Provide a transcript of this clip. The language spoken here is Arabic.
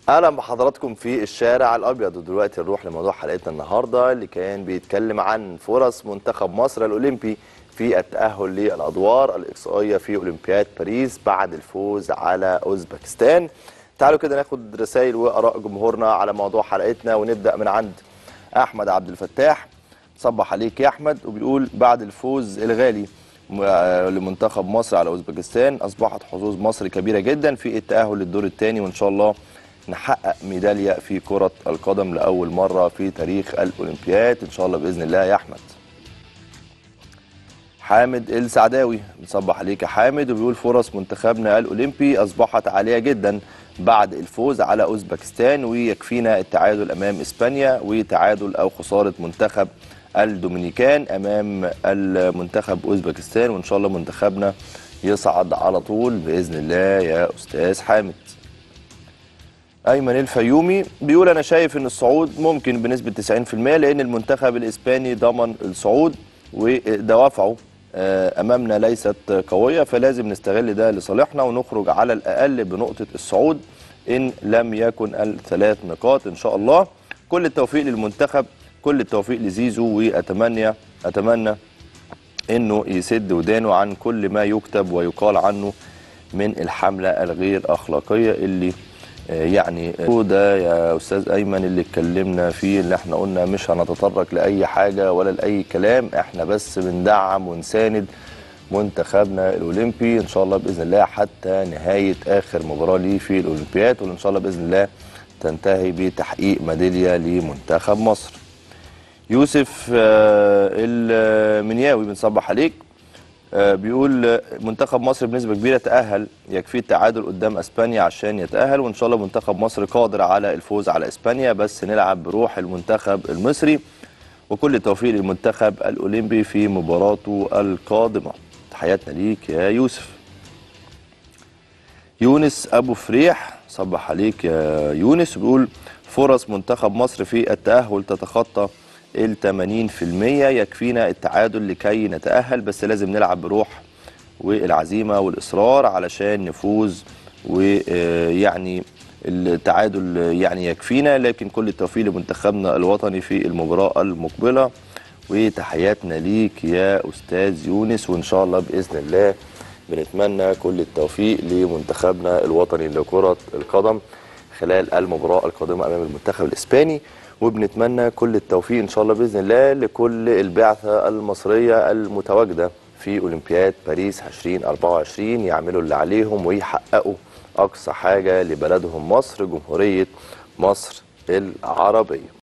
اهلا بحضراتكم في الشارع الابيض. ودلوقتي نروح لموضوع حلقتنا النهارده اللي كان بيتكلم عن فرص منتخب مصر الاولمبي في التاهل للادوار الاقصائيه في اولمبياد باريس بعد الفوز على اوزبكستان. تعالوا كده ناخد رسائل واراء جمهورنا على موضوع حلقتنا، ونبدا من عند احمد عبد الفتاح. صبح عليك يا احمد، وبيقول بعد الفوز الغالي لمنتخب مصر على اوزبكستان اصبحت حظوظ مصر كبيره جدا في التاهل للدور الثاني، وان شاء الله نحقق ميداليه في كره القدم لاول مره في تاريخ الاولمبياد ان شاء الله باذن الله يا احمد. حامد السعداوي بنصبح عليك يا حامد، وبيقول فرص منتخبنا الاولمبي اصبحت عاليه جدا بعد الفوز على اوزبكستان، ويكفينا التعادل امام اسبانيا وتعادل او خساره منتخب الدومينيكان امام المنتخب اوزبكستان، وان شاء الله منتخبنا يصعد على طول باذن الله يا استاذ حامد. ايمن الفيومي بيقول انا شايف ان الصعود ممكن بنسبه 90% لان المنتخب الاسباني ضمن الصعود ودوافعه امامنا ليست قويه، فلازم نستغل ده لصالحنا ونخرج على الاقل بنقطه الصعود ان لم يكن الثلاث نقاط ان شاء الله. كل التوفيق للمنتخب، كل التوفيق لزيزو، واتمنى انه يسد ودانه عن كل ما يكتب ويقال عنه من الحمله الغير اخلاقيه اللي يعني ده يا استاذ ايمن اللي اتكلمنا فيه، اللي احنا قلنا مش هنتطرق لاي حاجه ولا لاي كلام، احنا بس بندعم ونساند منتخبنا الاولمبي ان شاء الله باذن الله حتى نهايه اخر مباراه ليه في الاولمبياد، وان شاء الله باذن الله تنتهي بتحقيق ميداليه لمنتخب مصر. يوسف المنياوي بنصبح عليك، بيقول منتخب مصر بنسبة كبيرة تأهل، يكفي التعادل قدام اسبانيا عشان يتأهل، وان شاء الله منتخب مصر قادر على الفوز على اسبانيا، بس نلعب بروح المنتخب المصري، وكل التوفيق للمنتخب الاولمبي في مباراته القادمة. تحياتنا ليك يا يوسف. يونس ابو فريح صبح عليك يا يونس، بيقول فرص منتخب مصر في التأهل تتخطى ال 80%، يكفينا التعادل لكي نتأهل، بس لازم نلعب بروح والعزيمة والإصرار علشان نفوز، ويعني التعادل يعني يكفينا، لكن كل التوفيق لمنتخبنا الوطني في المباراة المقبلة. وتحياتنا ليك يا أستاذ يونس، وإن شاء الله بإذن الله بنتمنى كل التوفيق لمنتخبنا الوطني لكرة القدم خلال المباراة القادمة أمام المنتخب الإسباني، وبنتمنى كل التوفيق إن شاء الله بإذن الله لكل البعثة المصرية المتواجدة في أولمبياد باريس 2024، يعملوا اللي عليهم ويحققوا أقصى حاجة لبلدهم مصر، جمهورية مصر العربية.